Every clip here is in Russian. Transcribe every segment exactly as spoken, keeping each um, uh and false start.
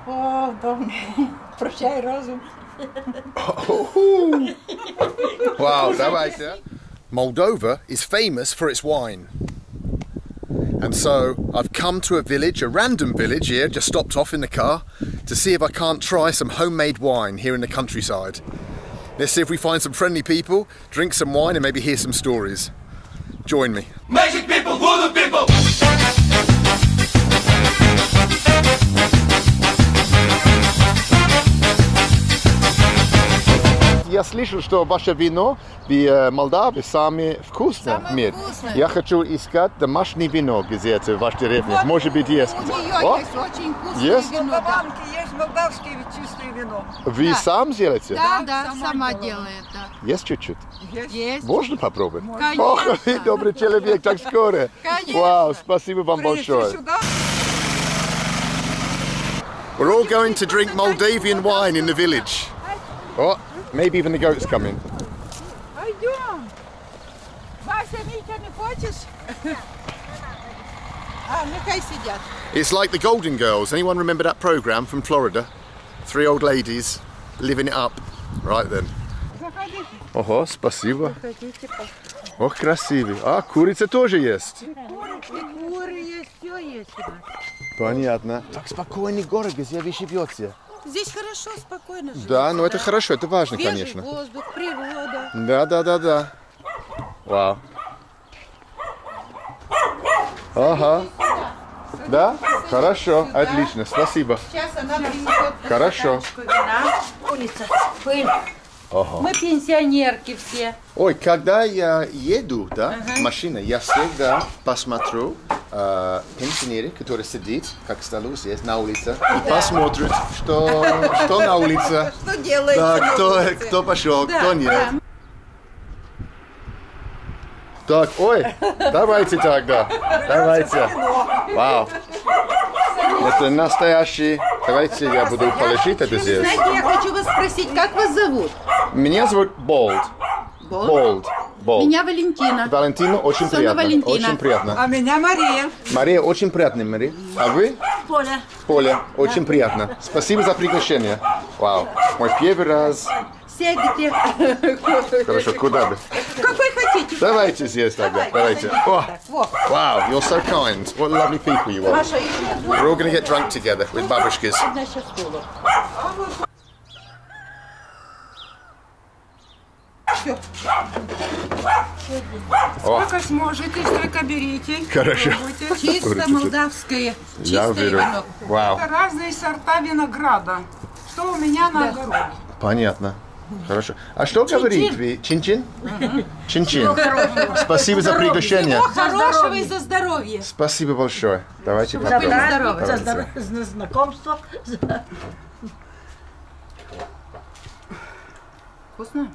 О, прощай разум. Wow, давайте. Moldova is famous for its wine. And so I've come to a village, a random village here, just stopped off in the car to see if I can't try some homemade wine here in the countryside. Let's see if we find some friendly people, drink some wine and maybe hear some stories. Join me. Magic people, voodoo people! Я слышал, что ваше вино в Молдавии самое вкусное в мире. Я хочу искать домашнее вино где-то в вашей деревне. Вот, может быть, есть. У нее О? есть очень вкусное Есть? вино. В Молдаванке есть молдавское чистое вино. Вы Да. сам делаете? Да, да, сама сама делала. делает. Да. Есть чуть-чуть? Есть. Можно попробовать? Конечно. Ох, вы добрый человек, так скоро. Конечно. Вау, спасибо вам Принеси большое. сюда. We're all going to drink Moldavian wine in the village. Oh, maybe even the goat's coming. Пойдем. Вася, Митя, не хочешь? А, нехай сидят. It's like the Golden Girls. Anyone remember that program from Florida? Three old ladies living it up. Right then. Заходите. Ого, спасибо. Заходите. Ох, красивый. А, курица тоже есть. И куры есть, все есть. Понятно. Так спокойный город, где вы живете. Здесь хорошо, спокойно жить. Да, ну это хорошо, это важно, Свежий конечно. воздух, природа. Да, да, да, да. Вау. Ага. Да? Хорошо, отлично, спасибо. Сейчас она принесет Хорошо. стаканчик вина. Улица, пыль. Ага. Мы пенсионерки все. Ой, когда я еду, да, в машине, я всегда посмотрю э, пенсионера, который сидит, как столу здесь, на улице, и посмотрит, что, что на улице. Что делаете? Да, на кто, улице? кто пошел, Да, кто нет. да. Так, ой, давайте тогда, давайте. Вау. Это настоящий. Давайте я буду положить это здесь. Знаете, я хочу вас спросить, как вас зовут? Меня зовут Болд. Болд? Болд. Болд. Меня Валентина. Валентина, очень Сона приятно. Валентина. Очень приятно. А меня Мария. Мария, очень приятно, Мария. А вы? Поля. Поля, очень приятно. Спасибо за приглашение. Вау, мой первый раз. Сядете. Хорошо, куда бы? Какой хотите? Давайте здесь тогда. Давайте. О, Во. wow, you're so kind. What lovely people you are. Маша, иди. We're all going to get drunk together with Babushkas. Одна сейчас стулу. Сколько сможете, столько берите. Хорошо. Пробуйте. Чисто молдавское. Я Чистое верю. вино. Вау, Это разные сорта винограда. Что у меня на огороде. понятно. Хорошо. А что говорит вы? Чин-чин? Чин-чин. Спасибо за приглашение. Всего хорошего и за здоровье. Спасибо большое. Давайте Были попробуем. здоровы. За здоровье, за знакомство. Вкусно?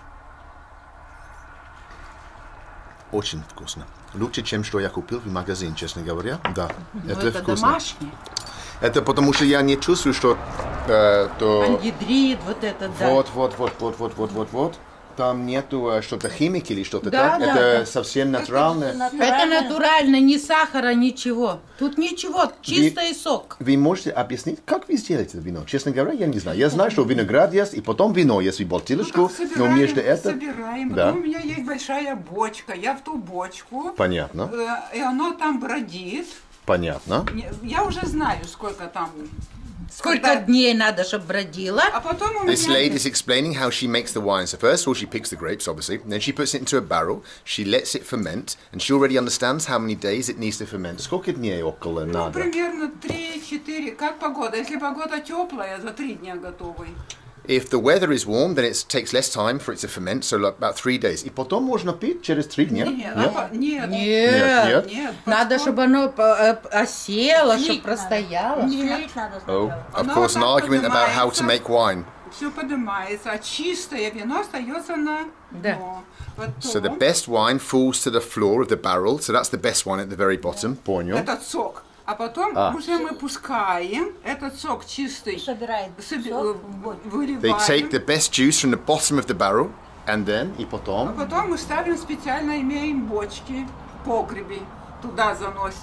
Очень вкусно. Лучше, чем что я купил в магазине, честно говоря. Да, Ну, это, это вкусно. домашнее. Это потому что я не чувствую, что э, то... Ангидрид, вот это, да. Вот, вот, вот, вот, вот, вот, вот, вот. Там нету э, что-то химики или что-то Да, так. да, это да. совсем натуральное. Это натурально, ни сахара, ничего. Тут ничего, чистый сок. Вы можете объяснить, как вы сделаете это вино? Честно говоря, я не знаю. Я знаю, что виноград есть, и потом вино есть в бутылочку, Ну, но между это... собираем. Да. Потом у меня есть большая бочка. Я в ту бочку. Понятно, э, И оно там бродит. понятно. Не- Я уже знаю, сколько там. Сколько Когда- дней надо, чтобы бродило. А потом у This меня... lady's explaining how she makes the wine. So first of all, she picks the grapes, obviously. Then she puts it into a barrel. She lets it ferment. And she already understands how many days it needs to ferment. Сколько дней около Ну, надо? примерно три-четыре. Как погода? Если погода теплая, за три дня готовый. If the weather is warm, then it takes less time for it to ferment, so like about three days. И потом можно пить через три дня? Нет, Нет? а по- нет. Нет, Нет? Нет, надо, поскольку- чтобы оно э, осело, чтобы простояло. Стереть надо Oh, сначала. of Оно course, an так argument about how to поднимается. make wine. Все поднимается, а чистое вино остается на Да. дно. Потом So the best wine falls to the floor of the barrel. So that's the best one at the very bottom. Понял. этот сок. А потом А. уже мы пускаем этот сок чистый, Собирает соби- сок, э, вот. They выливаем. take the best juice from the bottom of the barrel, and then, и А потом, потом мы ставим специально, имеем бочки в погребе, туда заносим.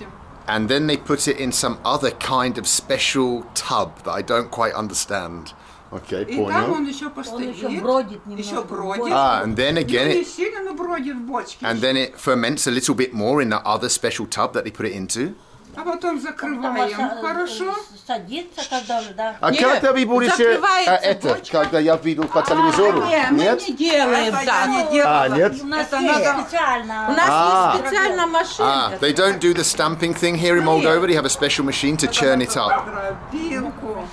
and then they put it in some other kind of special tub that I don't quite understand. Okay, И там понял. он еще постоит, еще бродит немного. еще бродит. Ah, and then again Не it, сильно, но бродит в бочке. and then it ferments a little bit more in that other special tub that they put it into. А потом закрываем. Хорошо? Садится, когда уже, да. А Нет, когда вы будете закрывается это, бочка. когда я видел по телевизору? Не, мы не делаем Это я так. не делала. А, нет? У нас Это есть надо- специально. У нас А. есть специальная Ah, машинка. they don't do the stamping thing here in Moldova. They have a special machine to churn it up. Пилку.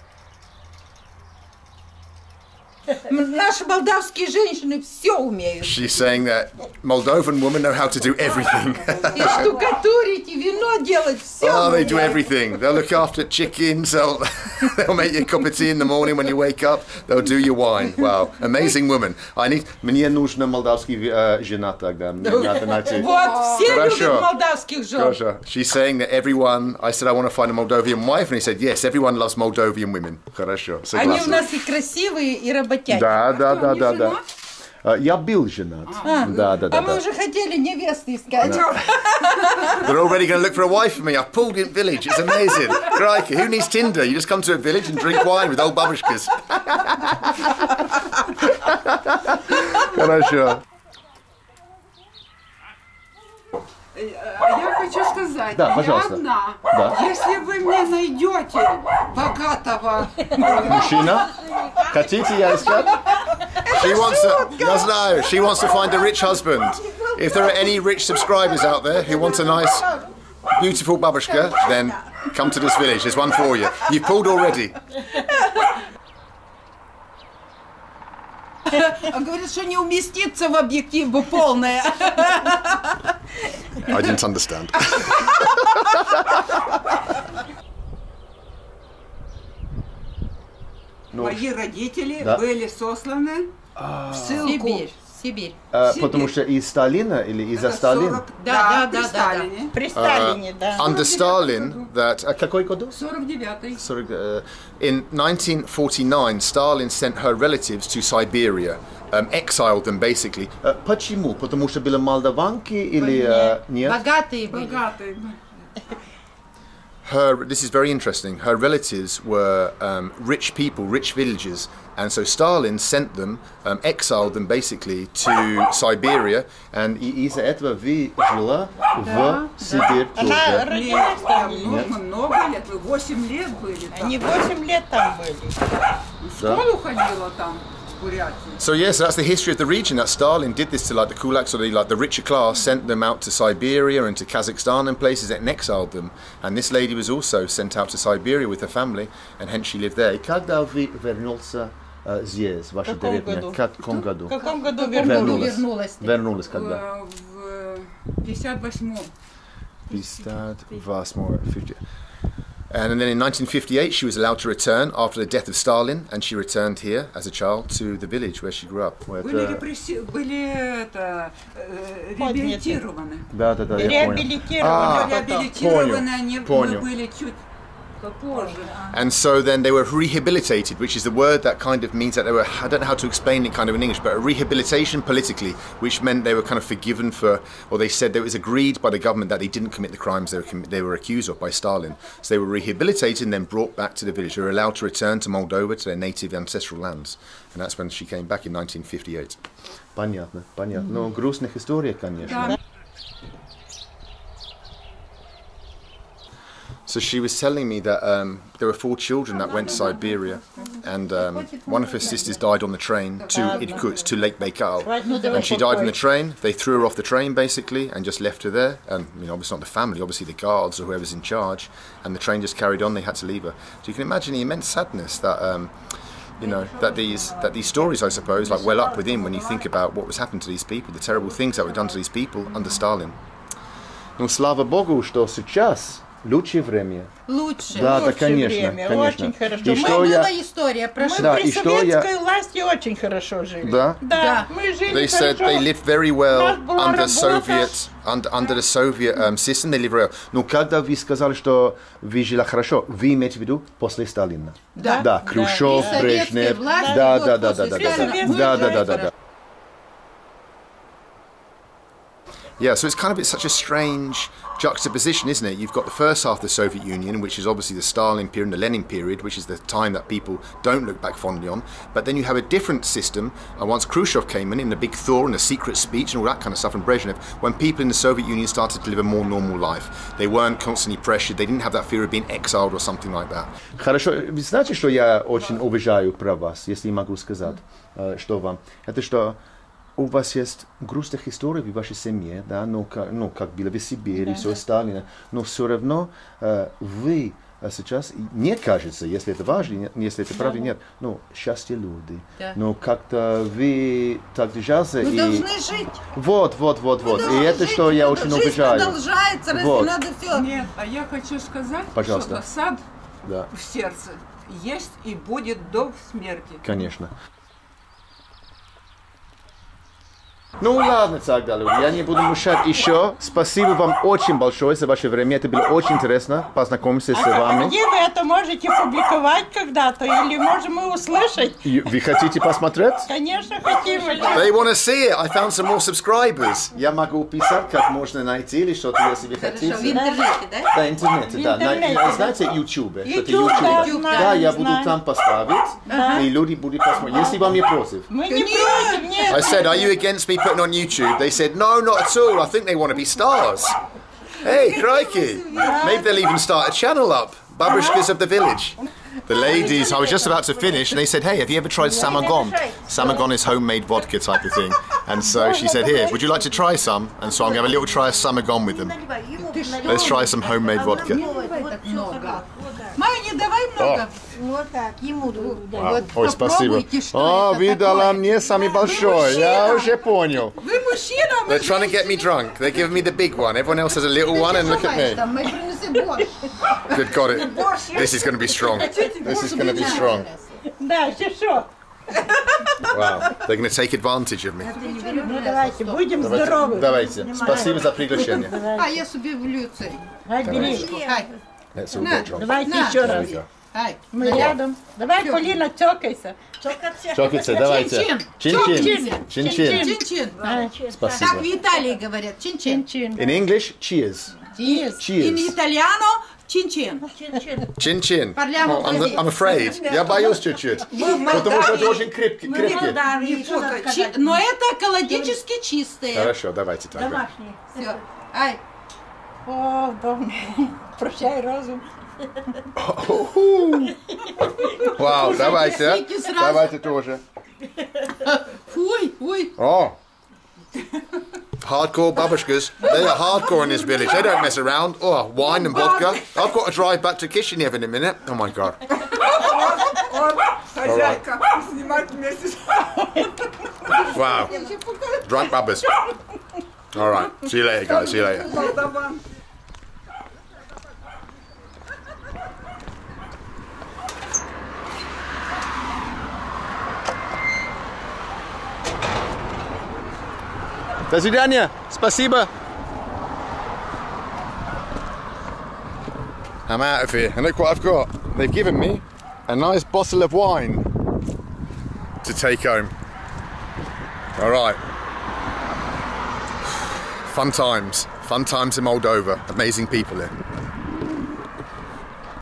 Наши молдавские женщины все умеют. She's saying that Moldovan women know how to do everything. И штукатурить, и вино делать, все Oh, they do умеют. everything. They'll look after chickens. They'll they'll make you a cup of tea in the morning when you wake up. They'll do your wine. Wow, amazing woman. I need. Мне нужна молдавский жена тогда. Мне надо найти. Вот, все Хорошо. любят молдавских жен. Хорошо. She's saying that everyone. I said I want to find a Moldovan wife, and he said yes. Everyone loves Moldovan women. Хорошо. Они у Согласен. нас и красивые, и работяги. Да, да, да, не да, да. женат? А, Я был женат. Да, да, да. А мы да. уже хотели невесты искать. They're already going to look for a wife for me. I've pulled in village. It's amazing. Crikey, who needs Tinder? You just come to a village and drink wine with old Babushkas. Хорошо. А я хочу сказать, Да, я пожалуйста. одна. Да. Если вы мне найдете богатого, Мужчина? Хотите я искать? She wants to, yes, no, she wants to find a rich husband. If there are any rich subscribers out there who want a nice, beautiful babushka, then come to this village. There's one for you. You've pulled already. Он говорит, что не уместится в объектив, бо полная. I didn't understand. мои родители Да. были сосланы в ссылку. Сибирь, Сибирь. А, Сибирь. потому что из Сталина или из-за Это Сталина? сорок Да, да, да, при да, да, Сталине. При Сталине, да. Under Stalin, that а какой году? сорок девятый. Sorry, uh, in nineteen forty-nine, Stalin sent her relatives to Siberia, um, exiled them basically. Uh, почему? Потому что были молдаванки или uh, нет? Богатые были. Богатый. Her, this is very interesting. Her relatives were um, rich people, rich villagers, and so Stalin sent them, um, exiled them basically to Siberia, and и из-за этого вы жила в Сибирь Она тоже. родилась там. Много, много лет, вы восемь лет были там. Они восемь лет там были. В школу ходила там, в Бурятии. So yes, that's the history of the region. That Stalin did this to like the kulaks, or the like the richer class, sent them out to Siberia and to Kazakhstan and places, and exiled them. And this lady was also sent out to Siberia with her family, and hence she lived there. И когда вы вернулся uh, здесь, ваша В каком деревня? году? В каком году? В каком году году вернулись? вернулась ты? Вернулась когда? Э, В пятьдесят восьмом. пятьдесят восемь, fifty. And then in nineteen fifty-eight, she was allowed to return after the death of Stalin, and she returned here as a child to the village where she grew up. Where Были, the- репресси... были это, э, реабилитированы. Да, да, да, я понял. Реабилитированы потом. Реабилитированы они, понял. мы были чуть попозже. And so then they were rehabilitated, which is the word that kind of means that they were, I don't know how to explain it kind of in English, but a rehabilitation politically, which meant they were kind of forgiven for, or they said that it was agreed by the government that they didn't commit the crimes they were, commi- they were accused of by Stalin. So they were rehabilitated and then brought back to the village. They were allowed to return to Moldova, to their native ancestral lands. And that's when she came back in nineteen fifty-eight. Понятно, понятно. Но грустных историй, конечно. Да. So she was telling me that um, there were four children that went to Siberia, and um, one of her sisters died on the train to Irkutsk, to Lake Baikal. And she died on the train. They threw her off the train basically and just left her there. And you know, obviously not the family, obviously the guards or whoever's in charge. And the train just carried on. They had to leave her. So you can imagine the immense sadness that. Um, you know, that these that these stories, I suppose, like well up within when you think about what was happened to these people, the terrible things that were done to these people under Stalin. Ну, слава Богу, что сейчас лучшее время. Лучше. Да, да, Лучшее конечно, время, конечно. очень хорошо. И Мы что Была я... история, Мы прошла. Да, при и что я- советской власти очень хорошо жили. Да? Да, Да. мы жили They said хорошо. they lived very well У нас была under работа. Soviet, under, under the Soviet um, system. They lived very well. Но когда вы сказали, что вы жили хорошо, вы имеете в виду после Сталина? Да. Да, Хрущев, И советские Брежнев. власти, Да, вот да, да, да, после да, да, Сталина да, мы да, да, жили да, да, хорошо. да. Yeah, so it's kind of it's such a strange juxtaposition, isn't it? You've got the first half of the Soviet Union, which is obviously the Stalin period and the Lenin period, which is the time that people don't look back fondly on. But then you have a different system. And once Khrushchev came in, in the big thaw and the secret speech and all that kind of stuff, and Brezhnev, when people in the Soviet Union started to live a more normal life. They weren't constantly pressured. They didn't have that fear of being exiled or something like that. Хорошо, вы знаете, что я очень уважаю про вас, если могу сказать, что вам? Это что у вас есть грустных историй в вашей семье, да, ну, как, ну, как было в Сибири, все остальное, но все равно вы сейчас, не кажется, если это важно, если это правда, нет, ну, счастье люди, да. но как-то вы так держался Мы и... должны жить. Вот, вот, вот, вот, и это жить, что я очень жизнь уважаю. Продолжается, разве Вот. надо все? Нет, а я хочу сказать, Пожалуйста. что сад Да, в сердце есть и будет до смерти. конечно. Ну ладно тогда, люди, я не буду мешать еще. Спасибо вам очень большое за ваше время. Это было очень интересно познакомиться с А вами. где вы это можете публиковать когда-то? Или можем мы услышать? И вы хотите посмотреть? Конечно, хотим. They want to see it. I found some more subscribers. Я могу писать, как можно найти или что-то, если вы Хорошо, в хотите. интернете, да? Да, интернете, да. На- интернете. знаете, YouTube. Что-то YouTube, да, YouTube. знаю, Да, я буду знаю. там поставить, и люди будут посмотреть. Если вам не против. Мы не против, I нет. said, are you against me putting on YouTube? They said, no, not at all. I think they want to be stars. Hey, crikey. Maybe they'll even start a channel up. Babushkas of the village. The ladies, I was just about to finish, and they said, hey, have you ever tried samagon? Samagon is homemade vodka type of thing. And so she said, here, would you like to try some? And so I'm going to have a little try of samagon with them. Let's try some homemade vodka. Майя, не давай много. Вот так, ему Wow. Вот Ой, спасибо. попробуйте, что О, это вы дала такое. мне самый большой, я уже понял. Вы мужчина, They're trying to get me drunk. They're giving me the big one. Everyone else has a little one, and look at me. мы принесли борщ. Good God, it. This is going to be strong. This is going to be strong. Да, еще что? Wow. They're going to take advantage of me. Ну давайте, будем здоровы. Давайте. Спасибо за приглашение. А я собі влью цей. Ай, бери. Ай, Let's all get drunk. Давайте На. еще раз. ай. Мы рядом. Давай, Полина, тёкайся. Чокайте, давайте. Чин-чин. Чин-чин. Чин-чин. Чин-чин. Ай, Так Спасибо. в Италии говорят. Чин-чин. чин-чин. In English, cheers. In Cheers. italiano, чин-чин. Chin chin. Parliamo I'm, così. I'm afraid. Я боюсь чуть-чуть. Потому что это очень крепкий. крепкий. Чи- Но это экологически чистые. Хорошо, давайте так. Все. Ай. О, дом. Прощай, разум. Вау, давайте. а. несите сразу. Давайте тоже. Фуй, фуй. Oh. Hardcore babushkas. They are hardcore in this village. They don't mess around. Oh, wine and vodka. I've got to drive back to Kishinev in a minute. Oh my God. Хозяйка, снимать вместе с... Wow. Drunk babbers. All right. See you later, guys. See you later. Молдован. До свидания. Спасибо. I'm out of here. And look what I've got. They've given me a nice bottle of wine to take home. All right. Fun times. Fun times in Moldova. Amazing people here.